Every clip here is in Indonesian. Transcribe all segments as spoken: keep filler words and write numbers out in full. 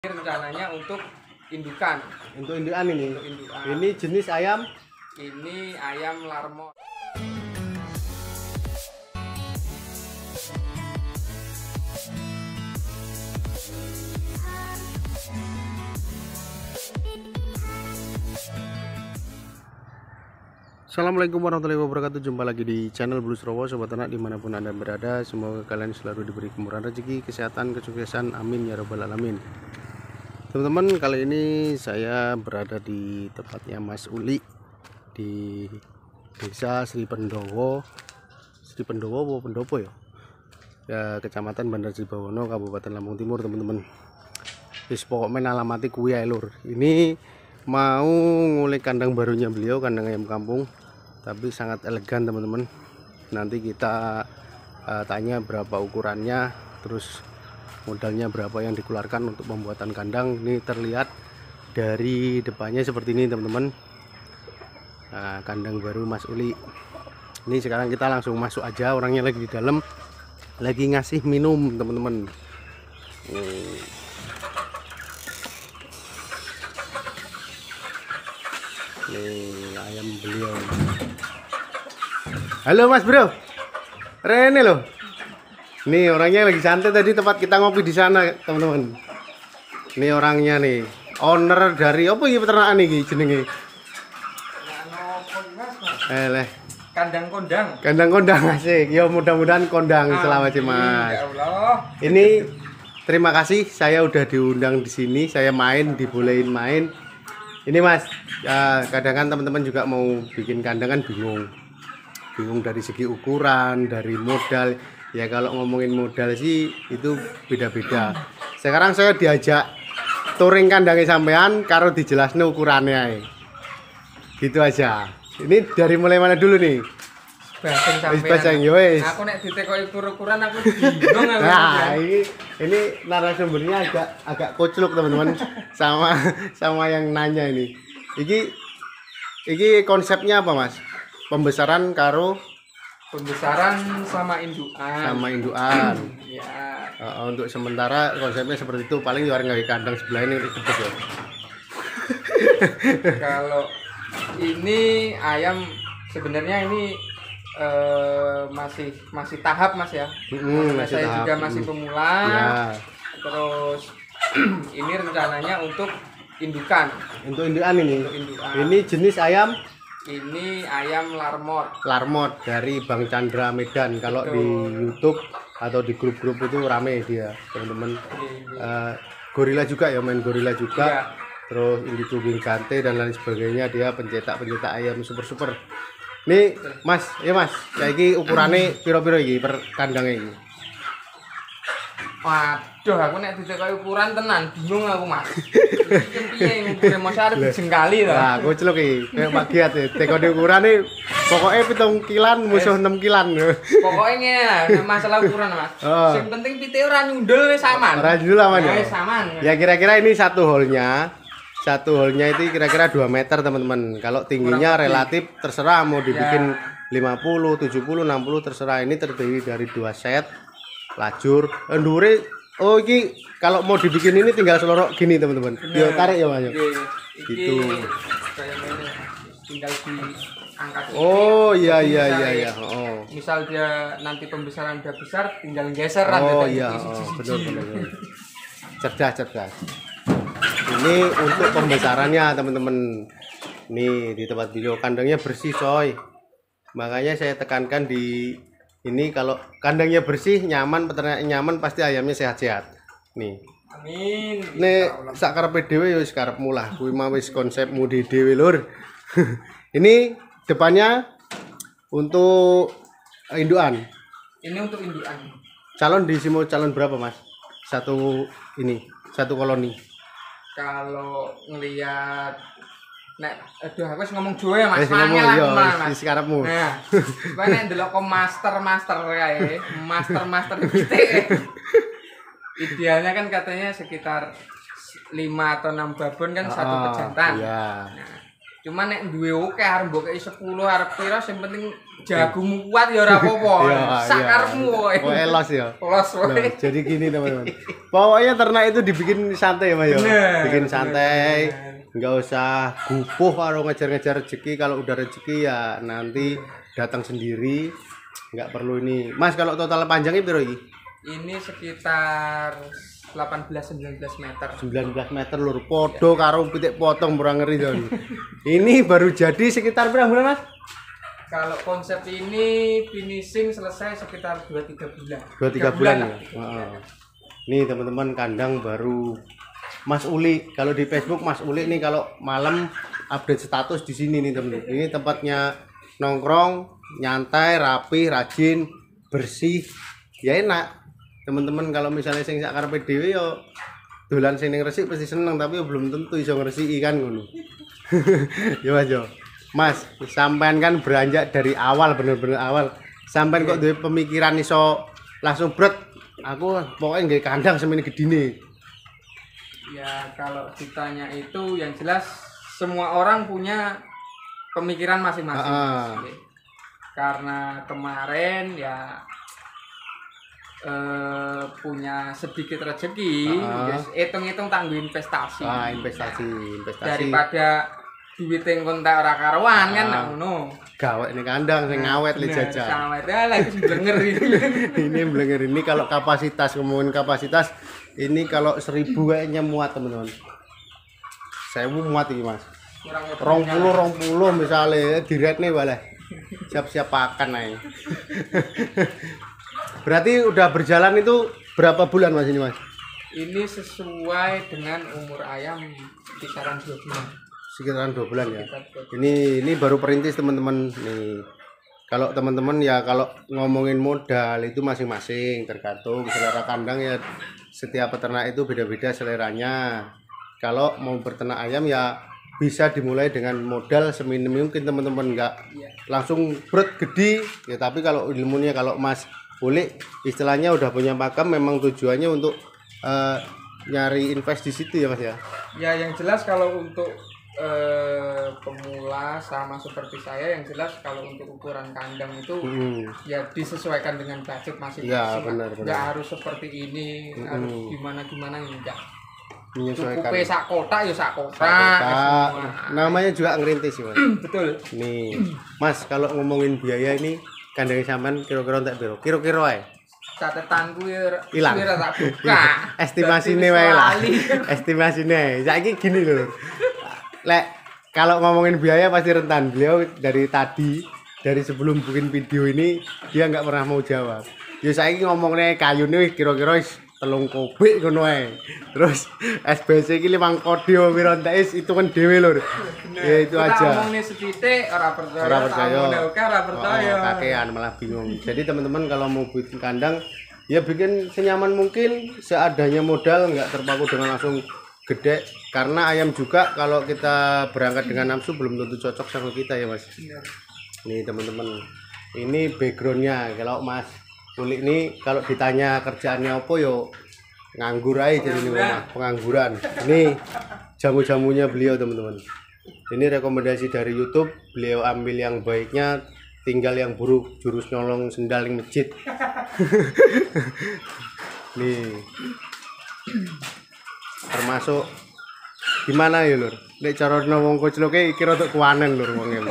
Rencananya untuk indukan. Untuk indukan ini. Untuk indukan. Ini jenis ayam. Ini ayam larmor. Assalamualaikum warahmatullahi wabarakatuh. Jumpa lagi di channel Blues Rowo, sobat ternak dimanapun anda berada. Semoga kalian selalu diberi kemurahan rezeki, kesehatan, kesuksesan, amin ya robbal alamin. Teman-teman, kali ini saya berada di tempatnya Mas Uli di desa Sri Pendowo, Sri Pendowo atau Pendopo ya, ya Kecamatan Bandar Jibawono, Kabupaten Lampung Timur, teman-teman. Wis pokoknya alamati kuwi ae lur. Ini mau ngulik kandang barunya beliau, kandang ayam kampung, tapi sangat elegan teman-teman. Nanti kita uh, tanya berapa ukurannya, terus modalnya berapa yang dikeluarkan untuk pembuatan kandang. Ini terlihat dari depannya seperti ini teman-teman. Nah, kandang baru Mas Uli. Ini sekarang kita langsung masuk aja, orangnya lagi di dalam, lagi ngasih minum teman-teman. Nih ayam beliau. Halo Mas Bro, Rene loh. Nih orangnya lagi santai, tadi tempat kita ngopi di sana teman-teman. Ini orangnya nih, owner dari apa ini peternakan nih jenenge? Eh Kandang kondang. Kandang kondang asik. Ya mudah-mudahan kondang selamat sih Mas. Ya Allah. Ini terima kasih saya udah diundang di sini, saya main, dibolehin main. Ini Mas, ya, kadang kan teman-teman juga mau bikin kandang kan bingung. Bingung dari segi ukuran, dari modal. Ya kalau ngomongin modal sih itu beda-beda. Sekarang saya diajak touring kandangnya sampean karo dijelasno ukurannya. Gitu aja. Ini dari mulai mana dulu nih? Basing sampean. Basing yo wis. Aku nek ditekoki ukur-ukuran aku bingung aku. Nah, ini ini narasumbernya agak agak kocluk teman-teman sama sama yang nanya ini. Iki iki konsepnya apa Mas? Pembesaran karo Pembesaran sama indukan. sama indukan. Ya. Uh, untuk sementara konsepnya seperti itu, paling luar nggak kandang sebelah ini ribet ya. Kalau ini ayam sebenarnya ini uh, masih masih tahap Mas ya. Mm-hmm, Karena saya tahap. juga masih pemula. Ya. Terus ini rencananya untuk indukan. Untuk indukan ini. Untuk indukan. Ini jenis ayam Ini ayam larmor. larmor dari Bang Chandra Medan. Kalau Betul. di YouTube atau di grup-grup itu rame dia, teman-teman. Uh, gorila juga ya, main gorila juga. Ya. Terus indigo gigante dan lain sebagainya, dia pencetak-pencetak ayam super-super. Nih, Mas, ya Mas, saiki ukurannya piro-piro iki per kandangnya iki? Waduh, aku nek ditekoki ukuran tenan, bingung aku Mas. Iki piye ngukure Mas arep dijengkali to. Nah, goclok iki, kayak Pak Giat ya. Tekone ukurane pokoknya pitung kilan musuh enam kilan. Pokoknya ngene, masalah ukuran Mas. Oh. Sing penting pitike ora nyundul wis aman. Ora dulu aman ya. Wis aman. Ya kira-kira ini satu holnya. Satu holnya itu kira-kira dua meter teman-teman. Kalau tingginya relatif terserah mau dibikin lima puluh, tujuh puluh, enam puluh terserah. Ini terdiri dari dua set lajur. Endure oh iki kalau mau dibikin ini tinggal selorok gini teman-teman. Yo tarik ya Mas. Gitu. Kayak ngene. Tinggal diangkat. Oh iya iya Misal iya ya, iya. Oh. Misal dia nanti pembesaran udah besar tinggal geser Oh iya, oh, betul betul. Cerdas cerdas. Ini untuk pembesarannya teman-teman. Nih di tempat video kandangnya bersih coy. Makanya saya tekankan di ini, kalau kandangnya bersih, nyaman, peternaknya nyaman, pasti ayamnya sehat-sehat. Nih. Amin. Nih sakarepe dhewe ya wis karepmu lah. Kuwi mah wis konsepmu di dhewe lur. Ini depannya untuk indukan. Ini untuk indukan. Calon diisi mau calon berapa Mas? Satu ini, satu koloni. Kalau ngelihat nek aduh aku wis ngomong dhewe Mas, Wis ngomong, mangel iya, aku malah, wis- Mas. wis karepmu. Nah, kowe nek ndelok kok master-master kae, master-master pitik. Idealnya kan katanya sekitar lima atau enam babon kan satu Ah, pejantan. iya. Nah, Cuman nek duwe oke arep mbok kei sepuluh arep pira sing penting jagomu kuat ya ora apa-apa. Sakarmu kowe. Oh, elos ya. Los kowe. Nah, jadi gini teman-teman. Pokoknya ternak itu dibikin santai ya, Mas ya. Bikin santai. Enggak usah gupuh karo ngejar-ngejar rezeki. Kalau udah rezeki ya nanti datang sendiri. Enggak perlu ini. Mas, kalau total panjangnya piro iki? Ini sekitar delapan belas sembilan belas meter. sembilan belas meter lur. Podo karo pitik potong murah ngeri to. Ini baru jadi sekitar berapa bulan, Mas? Kalau konsep ini finishing selesai sekitar dua tiga bulan. dua tiga bulan, bulan ya. Heeh. Nih teman-teman kandang baru Mas Uli. Kalau di Facebook Mas Uli nih kalau malam update status di sini nih teman-teman. Ini tempatnya nongkrong, nyantai, rapi, rajin, bersih. Ya enak. Teman-teman kalau misalnya sing sak karepe dhewe yo dolan sing ning resik pasti seneng tapi yo belum tentu iso ngresiki kan ngono. Ya Mas yo. Mas, sampean kan beranjak dari awal bener-bener awal. Sampean kok duwe pemikiran iso langsung bret. Aku pokoknya nggih kandang semene gedine. Ya kalau ditanya itu yang jelas semua orang punya pemikiran masing-masing. Ah. Karena kemarin ya Uh, punya sedikit rezeki, uh, hitung-hitung tangguh investasi. Ah, investasi, investasi. Daripada duit yang kontak ora karuan uh, kan ngono. Gawek ning kandang sing ngawet le jajan. Ngawet ya lagi blenger ini. Ini blenger ini kalau kapasitas ngomongin kapasitas ini kalau seribu kayaknya muat teman-teman. Sewu muat iki Mas. Rong puluh rong puluh misalnya direk nih boleh. Siap-siap pakan ae. Berarti udah berjalan itu berapa bulan Mas ini Mas? Ini sesuai dengan umur ayam kisaran dua bulan. Sekitaran dua bulan ya. Ini ini baru perintis teman-teman nih. Kalau teman-teman ya kalau ngomongin modal itu masing-masing tergantung selera kandang ya. Setiap peternak itu beda-beda seleranya. Kalau mau berternak ayam ya bisa dimulai dengan modal seminim mungkin teman-teman enggak ya. Langsung berat gede ya tapi kalau ilmunya kalau Mas boleh istilahnya udah punya pakem memang tujuannya untuk uh, nyari invest di situ ya Mas ya. Ya yang jelas kalau untuk uh, pemula sama seperti saya yang jelas kalau untuk ukuran kandang itu hmm. ya disesuaikan dengan budget masing-masing. Ya benar benar. Nggak harus seperti ini, hmm. harus gimana gimana enggak. Menyesuaikan. Cukup sak kotak ya sak kotak. Kotak. Namanya juga ngerintis Mas. Betul. Nih Mas kalau ngomongin biaya ini kandang sampean kira-kira entek piro? Kira-kira ae. Catetanku ya ilang. Ora tak buka. Estimasine wae lah. Estimasine. Saiki gini lho. Lek kalau ngomongin biaya pasti rentan. Beliau dari tadi dari sebelum bikin video ini dia nggak pernah mau jawab. Ya saiki ngomongnya kayune kira-kira telung kubik ngono ae. Terus S B C iki limang kodio piro entek itu kan dhewe lho. Ya itu aja. Kita ngomongnya setitik ora percaya. Ora percaya. Ora percaya. Oh, kakean malah bingung. Jadi teman-teman kalau mau bikin kandang ya bikin senyaman mungkin seadanya modal nggak terpaku dengan langsung gede karena ayam juga kalau kita berangkat dengan nafsu belum tentu cocok sama kita ya Mas. Iya. Nih teman-teman. Ini backgroundnya kalau Mas Kulik ini kalau ditanya kerjaannya apa yo nganggur aja jadi rumah pengangguran. Ini jamu-jamunya beliau teman-teman. Ini rekomendasi dari YouTube. Beliau ambil yang baiknya, tinggal yang buruk jurus nyolong sendal yang masjid. Nih termasuk gimana ya lur? Nek cara ngomong kocloke iki rada kuwanen lur wonge.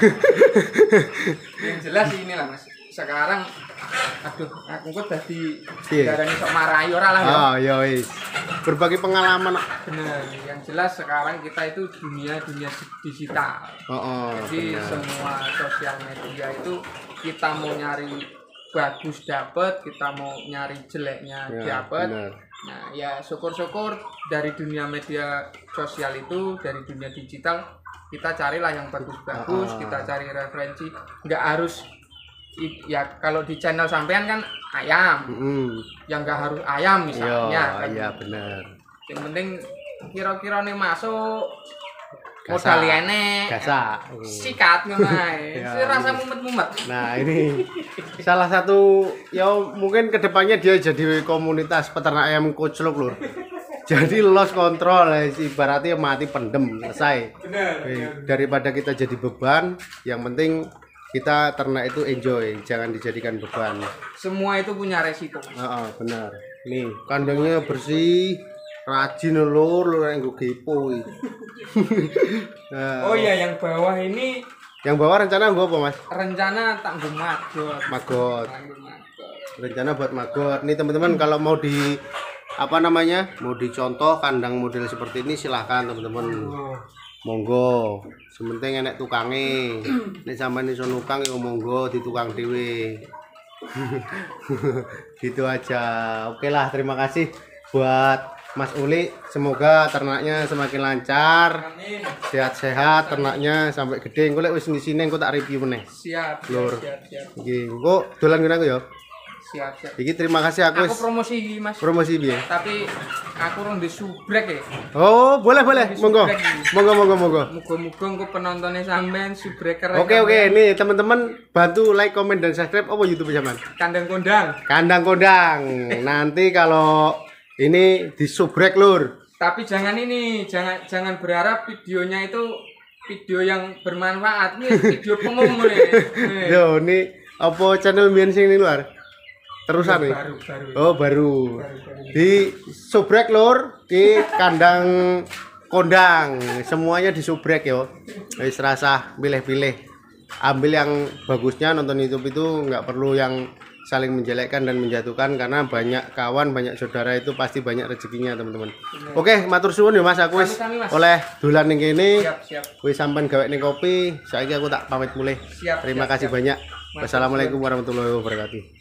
Yang jelas inilah Mas. Sekarang aduh aku kok dadi darane sok marahi ora lah ya. Oh ya wis. Berbagi pengalaman. Bener. Yang jelas sekarang kita itu dunia dunia digital. Oh, oh, jadi bener. Semua sosial media itu kita mau nyari bagus dapat, kita mau nyari jeleknya ya, dapat. Nah, ya syukur-syukur dari dunia media sosial itu, dari dunia digital kita carilah yang bagus-bagus, oh, oh. Kita cari referensi. Enggak harus ya kalau di channel sampean kan ayam, mm. yang nggak harus ayam misalnya. Iya, kan. Iya benar. Yang penting kira-kira nih masuk modal enek, gasak, sikat ngono ae. Ya, rasa mumet-mumet. Nah ini salah satu ya mungkin kedepannya dia jadi komunitas peternak ayam koclok lur. Jadi lost control, ibaratnya mati pendem, selesai. Benar. Daripada kita jadi beban, yang penting kita ternak itu enjoy, jangan dijadikan beban. Semua itu punya resiko. Heeh, benar. Nih, kandangnya bersih, rajin lur, lur yang gue kepo. Nah, Oh iya, yang bawah ini yang bawah rencana gue apa mas? rencana tak nggo magot. Magot. Nggo magot. Rencana buat magot. Nih teman-teman kalau mau di apa namanya, mau dicontoh kandang model seperti ini silahkan teman-teman. Oh. Monggo, sementing enek tukange. Nek sampean iso nukang ya monggo ditukang dhewe. Gitu aja. Oke lah, terima kasih buat Mas Uli. Semoga ternaknya semakin lancar, Amin. sehat-sehat ternaknya sampai gede. Engko lek wis ngisine engko tak review meneh. Siap, siap, Lur. siap, siap. Iki engko dolan kene aku ya. Siap, siap. Iki terima kasih aku Aku wis promosi iki, Mas. promosi piye? Tapi aku rong di subrek ya. Oh, boleh boleh. Monggo. Monggo monggo monggo. Muga-muga engko penontonnya sampean subreker. Oke oke, nih teman-teman bantu like, komen dan subscribe apa YouTube zaman? Kandang kondang. Kandang kondang. Nanti kalau ini disubrek lur. Tapi jangan ini, jangan jangan berharap videonya itu video yang bermanfaat. Ini video pengumum nih. Nih. Yo, ini apa channel mbiyen sing ini luar? Terusan nih. Baru, baru. Oh, baru. Baru, baru. Di subrek lur, di kandang kondang. Semuanya disubrek yo. Wis rasa pilih-pilih. Ambil yang bagusnya, nonton YouTube itu nggak perlu yang saling menjelekkan dan menjatuhkan karena banyak kawan, banyak saudara itu pasti banyak rezekinya, teman-teman. Oke, matur suwun ya Mas, aku wis Sami-sami, Mas. oleh dolan ning kene. Siap, siap. Wis sampean gawe ning kopi, saiki aku tak pamit mulih. Siap, Terima siap, kasih siap. banyak. Wassalamualaikum warahmatullahi wabarakatuh.